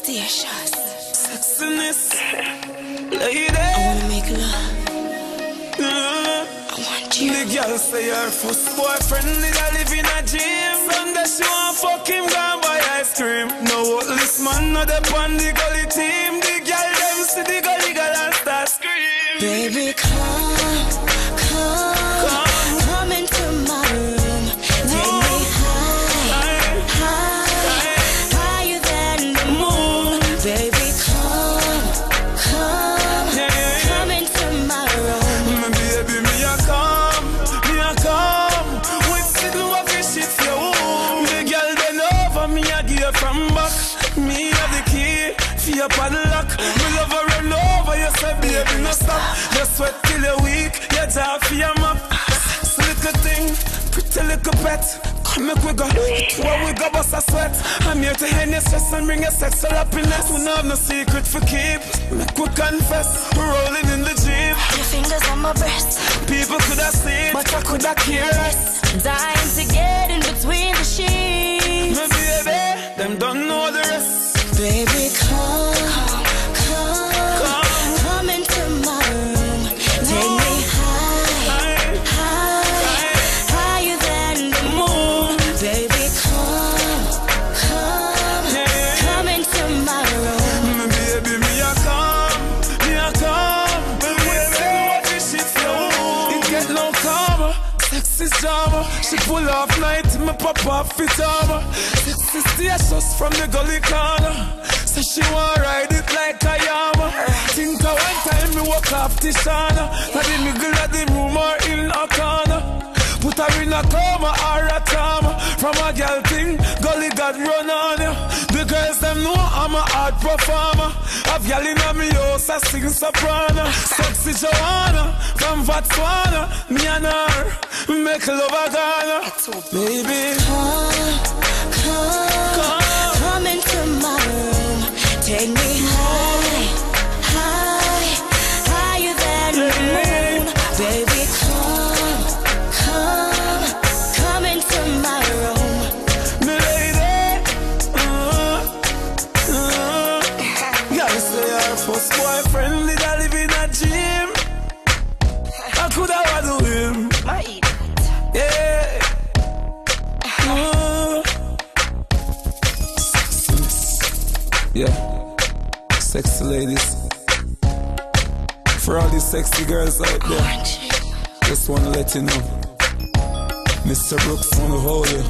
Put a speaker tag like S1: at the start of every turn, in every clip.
S1: Stacious.
S2: Sexiness. Lady.
S1: I wanna make love. I want you.
S2: The girl say her first boyfriend is a live in a gym. Sunday she want fuck him, gone buy ice cream. No this man not up on the gully team. The girl them see the gully girl and start scream.
S1: Baby, come into my room. Take me higher than the moon. Baby, come into my room.
S2: Baby, me a come. We sit do a fish it for you. The girl bend over, me a give from back. Me have the key for your padlock. Me love her run over, you say baby no stop. Just sweat till you're weak, you talk for your map. Little thing, pretty little pet. Come make we go, where we go bust a sweat. I'm here to end your stress and bring your sexual happiness. We don't have no secret for keep, make we confess. We're rolling in the Jeep.
S1: Your fingers on my breast.
S2: People could have seen, but I could have cared less.
S1: Dying to get in between the sheets.
S2: My baby, them don't know the rest.
S1: Baby, come into my room. Take me higher than the moon. Baby, come into my room.
S2: Baby, me a come. We say what this shit flow. It get no calmer. Sexy drama. She pull off night, me pop off fit armor. Sexy stacious from the gully corner. So she want ride it like a yama. Think of one time me walk off Tishana. At the middle of the room or in a corner. Put her in a coma or a trauma. From a girl thing, gully got run on you. The girls them know I'm a hard performer. I've y'all in a me house, I sing soprano. Sexy Joanna, from Botswana. Me and her, make love a Ghana. Baby,
S1: come into my room. Take me higher than the moon. Baby, come into my room.
S2: me lady. Gotta say her first boyfriend did I live in a gym. I could have do him.
S1: My idiot.
S2: Yeah. Yeah. Sexy ladies. For all these sexy girls out there, just wanna let you know, Mr. Brooks wanna hold you.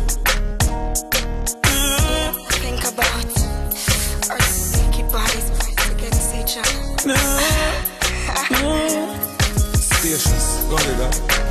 S1: Think about our sneaky bodies against each other.
S2: Stacious, go ahead,